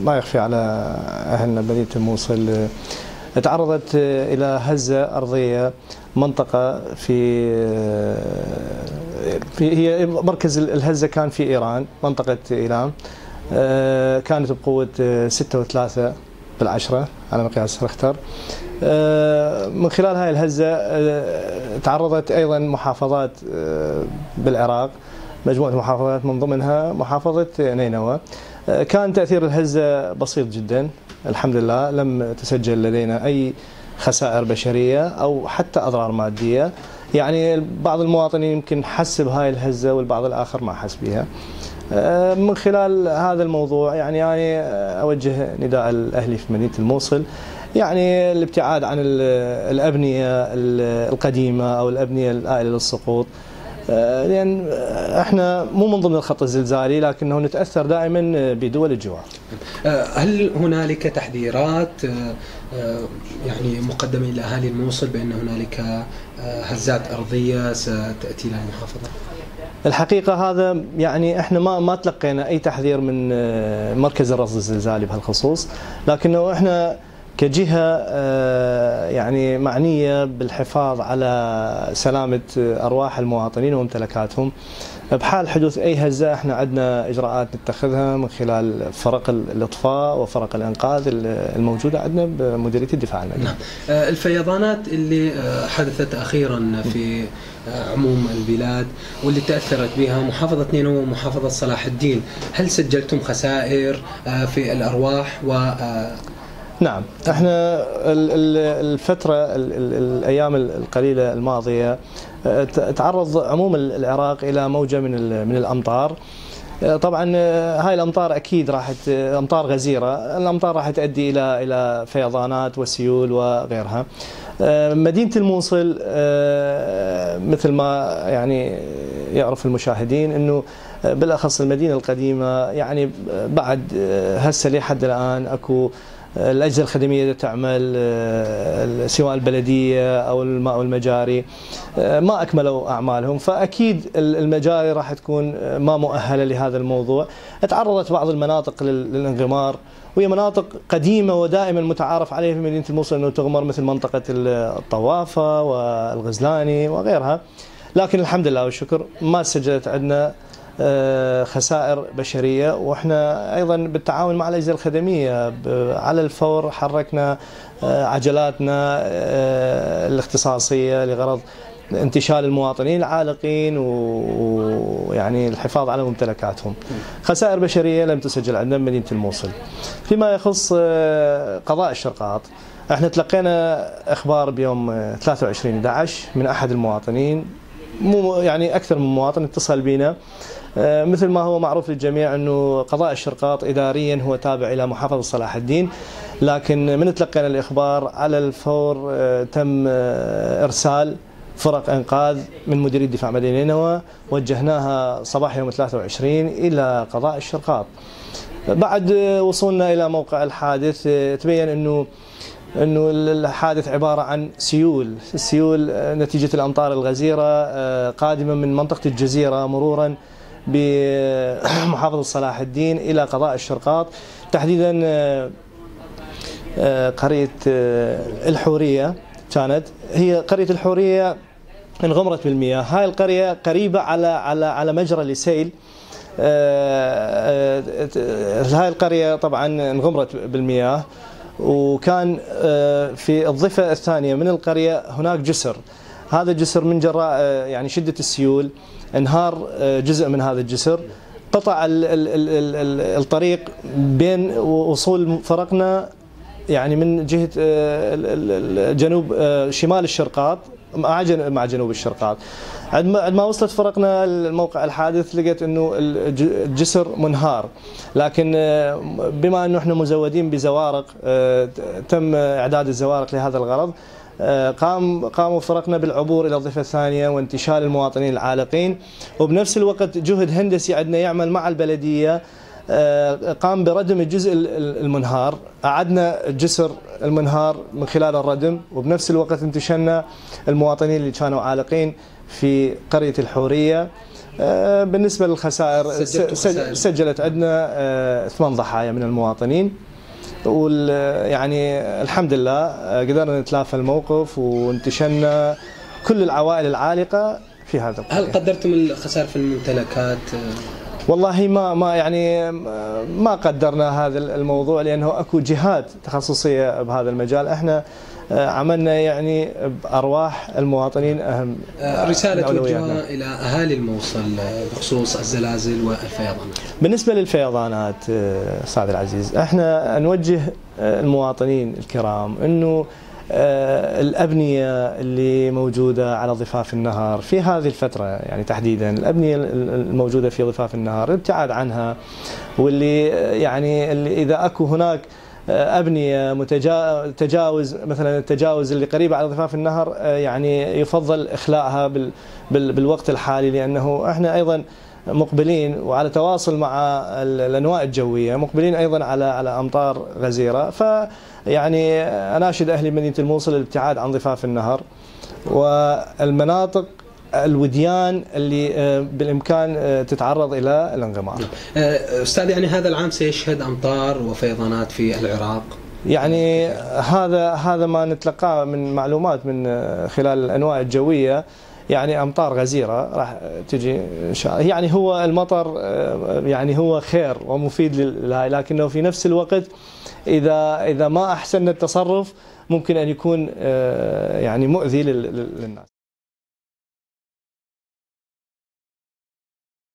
ما يخفي على أهلنا مدينة الموصل تعرضت إلى هزة أرضية منطقة هي مركز الهزة كان في إيران، منطقة إيلام، كانت بقوة 6.3 على مقياس ريختر. من خلال هاي الهزة تعرضت أيضا محافظات بالعراق، مجموعة محافظات من ضمنها محافظة نينوى. كان تأثير الهزة بسيط جدا الحمد لله، لم تسجل لدينا أي خسائر بشرية أو حتى أضرار مادية. يعني بعض المواطنين يمكن حس بهاي الهزة والبعض الآخر ما حس بها. من خلال هذا الموضوع يعني أوجه نداء الأهلي في مدينة الموصل، يعني الابتعاد عن الأبنية القديمة أو الأبنية الآلة للسقوط، لأن احنا مو من ضمن الخط الزلزالي لكنه نتأثر دائما بدول الجوار. هل هنالك تحذيرات يعني مقدمة إلى أهالي الموصل بأن هنالك هزات أرضية ستأتي إلى المحافظة؟ الحقيقة هذا يعني احنا ما تلقينا أي تحذير من مركز الرصد الزلزالي بهالخصوص، لكنه احنا كجهة يعني معنية بالحفاظ على سلامة أرواح المواطنين وممتلكاتهم. بحال حدوث أي هزة احنا عندنا إجراءات نتخذها من خلال فرق الإطفاء وفرق الإنقاذ الموجودة عندنا بمديرية الدفاع المدني. نعم. الفيضانات اللي حدثت أخيرا في عموم البلاد واللي تأثرت بها محافظة نينوى ومحافظة صلاح الدين، هل سجلتم خسائر في الأرواح نعم، احنا الفترة الأيام القليلة الماضية تعرض عموم العراق إلى موجة من الأمطار. طبعا هاي الأمطار أكيد راحت أمطار غزيرة، الأمطار راح تؤدي إلى فيضانات وسيول وغيرها. مدينة الموصل مثل ما يعني يعرف المشاهدين أنه بالأخص المدينة القديمة يعني بعد هسه لحد الآن أكو الأجهزة الخدمية تعمل، سواء البلدية أو الماء والمجاري ما أكملوا أعمالهم، فأكيد المجاري راح تكون ما مؤهلة لهذا الموضوع. تعرضت بعض المناطق للانغمار، وهي مناطق قديمة ودائما متعارف عليها في مدينة الموصل أنه تغمر، مثل منطقة الطوافة والغزلاني وغيرها. لكن الحمد لله والشكر ما سجلت عندنا خسائر بشرية، واحنا ايضا بالتعاون مع الاجهزه الخدميه على الفور حركنا عجلاتنا الاختصاصيه لغرض انتشال المواطنين العالقين ويعني الحفاظ على ممتلكاتهم. خسائر بشريه لم تسجل عندنا بمدينه الموصل. فيما يخص قضاء الشرقاط، احنا تلقينا اخبار بيوم 23/11 من احد المواطنين، يعني اكثر من مواطن اتصل بنا. مثل ما هو معروف للجميع أنه قضاء الشرقاط إداريا هو تابع إلى محافظة صلاح الدين، لكن من تلقينا الإخبار على الفور تم إرسال فرق إنقاذ من مديرية دفاع مدينة نينوى، وجهناها صباح يوم 23 إلى قضاء الشرقاط. بعد وصولنا إلى موقع الحادث تبين أنه الحادث عبارة عن السيول نتيجة الأمطار الغزيرة قادمة من منطقة الجزيرة مرورا بمحافظة صلاح الدين إلى قضاء الشرقاط، تحديدا قرية الحورية. كانت هي قرية الحورية انغمرت بالمياه. هاي القرية قريبة على مجرى لسيل. هاي القرية طبعا انغمرت بالمياه، وكان في الضفة الثانية من القرية هناك جسر. هذا الجسر من جراء يعني شدة السيول انهار جزء من هذا الجسر، قطع الطريق بين وصول فرقنا يعني من جهة جنوب شمال الشرقاط مع جنوب الشرقاط. عندما وصلت فرقنا الموقع الحادث لقيت انه الجسر منهار، لكن بما انه احنا مزودين بزوارق تم اعداد الزوارق لهذا الغرض. قاموا فرقنا بالعبور الى الضفه الثانيه وانتشال المواطنين العالقين، وبنفس الوقت جهد هندسي عندنا يعمل مع البلديه قام بردم الجزء المنهار. أعدنا جسر المنهار من خلال الردم، وبنفس الوقت انتشلنا المواطنين اللي كانوا عالقين في قرية الحورية، بالنسبة للخسائر سجلت عندنا 8 ضحايا من المواطنين، يعني الحمد لله قدرنا نتلافى الموقف وانتشلنا كل العوائل العالقة في هذا القضية. هل قدرتم الخسائر في الممتلكات؟ والله ما قدرنا هذا الموضوع، لأنه اكو جهات تخصصية بهذا المجال. احنا عملنا يعني بأرواح المواطنين أهم. رسالة توجهها إلى أهالي الموصل بخصوص الزلازل والفيضانات. بالنسبة للفيضانات أستاذ العزيز، احنا نوجه المواطنين الكرام أنه الأبنية اللي موجودة على ضفاف النهر في هذه الفترة، يعني تحديدا الأبنية الموجودة في ضفاف النهر الابتعاد عنها، واللي يعني إذا أكو هناك أبنية تجاوز، مثلا التجاوز اللي قريبة على ضفاف النهر، يعني يفضل إخلاءها بالوقت الحالي، لأنه احنا أيضا مقبلين وعلى تواصل مع الأنواء الجوية، مقبلين أيضا على أمطار غزيرة. فيعني أناشد أهل مدينة الموصل الابتعاد عن ضفاف النهر والمناطق الوديان اللي بالإمكان تتعرض إلى الانغمار. أستاذ، يعني هذا العام سيشهد أمطار وفيضانات في العراق؟ يعني هذا ما نتلقاه من معلومات من خلال الأنواء الجوية، يعني أمطار غزيرة راح تجي إن شاء الله. يعني هو المطر يعني هو خير ومفيد لكنه في نفس الوقت إذا ما أحسننا التصرف ممكن أن يكون يعني مؤذي للناس.